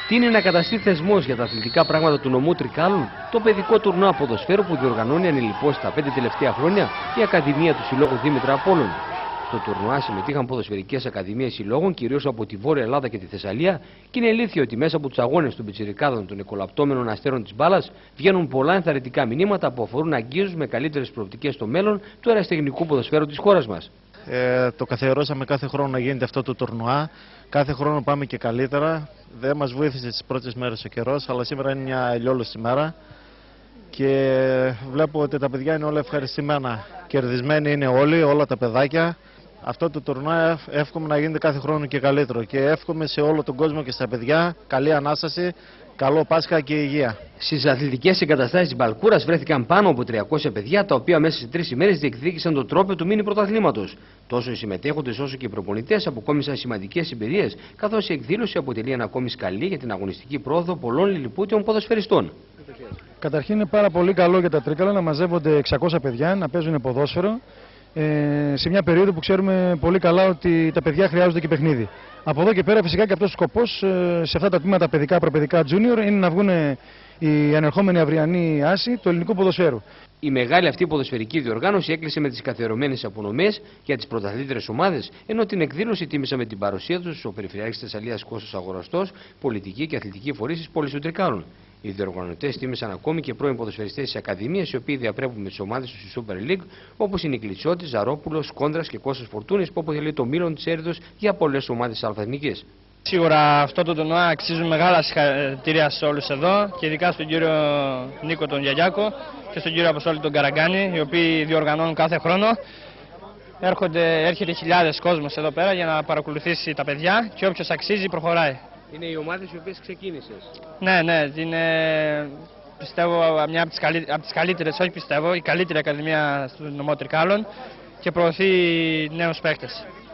Τι είναι να καταστεί θεσμός για τα αθλητικά πράγματα του νομού Τρικάλων? Το παιδικό τουρνουά ποδοσφαίρου που διοργανώνει ανηλυπώς τα 5 τελευταία χρόνια η Ακαδημία του Συλλόγου Δήμητρα Απόλλων. Στο τουρνουά συμμετείχαν ποδοσφαιρικές ακαδημίες συλλόγων, κυρίως από τη Βόρεια Ελλάδα και τη Θεσσαλία, και είναι αλήθεια ότι μέσα από τους αγώνες των πιτσιρικάδων των εκολαπτώμενων αστέρων της μπάλας βγαίνουν πολλά ενθαρρυντικά μηνύματα που αφορούν αγγίζους με καλύτερες προοπτικές στο μέλλον του αεραστεχνικού ποδοσφαίρου της χώρας μας. Το καθιερώσαμε κάθε χρόνο να γίνεται αυτό το τουρνουά. Κάθε χρόνο πάμε και καλύτερα. Δεν μας βοήθησε τις πρώτες μέρες ο καιρός, αλλά σήμερα είναι μια ελιόλουστη μέρα και βλέπω ότι τα παιδιά είναι όλα ευχαριστημένα. Κερδισμένοι είναι όλοι, όλα τα παιδάκια. Αυτό το τουρνουά εύχομαι να γίνεται κάθε χρόνο και καλύτερο και εύχομαι σε όλο τον κόσμο και στα παιδιά καλή Ανάσταση, καλό Πάσχα και υγεία. Στις αθλητικές εγκαταστάσεις της Μπαλκούρας βρέθηκαν πάνω από 300 παιδιά, τα οποία μέσα σε 3 ημέρες διεκδίκησαν το τρόπαιο του μίνι πρωταθλήματος. Τόσο οι συμμετέχοντες όσο και οι προπονητές αποκόμισαν σημαντικές εμπειρίες, καθώς η εκδήλωση αποτελεί ένα ακόμη σκαλί για την αγωνιστική πρόοδο πολλών λιλιπούτιων ποδοσφαιριστών. Καταρχήν είναι πάρα πολύ καλό για τα Τρίκαλα να μαζεύονται 600 παιδιά να παίζουν ποδόσφαιρο. Σε μια περίοδο που ξέρουμε πολύ καλά ότι τα παιδιά χρειάζονται και παιχνίδι. Από εδώ και πέρα, φυσικά και αυτός ο σκοπός σε αυτά τα τμήματα παιδικά, προπαιδικά, junior είναι να βγουν οι ανερχόμενοι αυριανοί άσοι του ελληνικού ποδοσφαίρου. Η μεγάλη αυτή ποδοσφαιρική διοργάνωση έκλεισε με τις καθιερωμένες απονομές για τις πρωταθλήτριες ομάδες, ενώ την εκδήλωση τίμησε με την παρουσία τους ο Περιφερειάρχης της Θεσσαλίας Κώστας Αγοραστός, πολιτικοί και αθλητικοί φορείς της πόλης των Τρικάλων. Οι διοργανωτές τίμησαν ακόμη και πρώην ποδοσφαιριστές της Ακαδημίας, οι οποίοι διαπρέπουν με τις ομάδες τους στη Super League, όπως είναι η Κλιτσότης, Ζαρόπουλος, Κόντρας και Κώστας Φορτούνης, που αποτελεί το μήλον της έρηδος για πολλές ομάδες της αλφα-εθνικής. Σίγουρα αυτό το τουρνουά αξίζουν μεγάλα συγχαρητήρια σε όλους εδώ και ειδικά στον κύριο Νίκο τον Γιαγιάκο και στον κύριο Αποστόλη τον Καραγκάνη, οι οποίοι διοργανώνουν κάθε χρόνο. Έρχεται χιλιάδες κόσμος εδώ πέρα για να παρακολουθήσει τα παιδιά και όποιος αξίζει προχωράει. Είναι οι ομάδες οι οποίες ξεκίνησες? Ναι, είναι πιστεύω μια από τις καλύτερες, όχι πιστεύω, η καλύτερη ακαδημία του νομού Τρικάλων και προωθεί νέους παίκτες.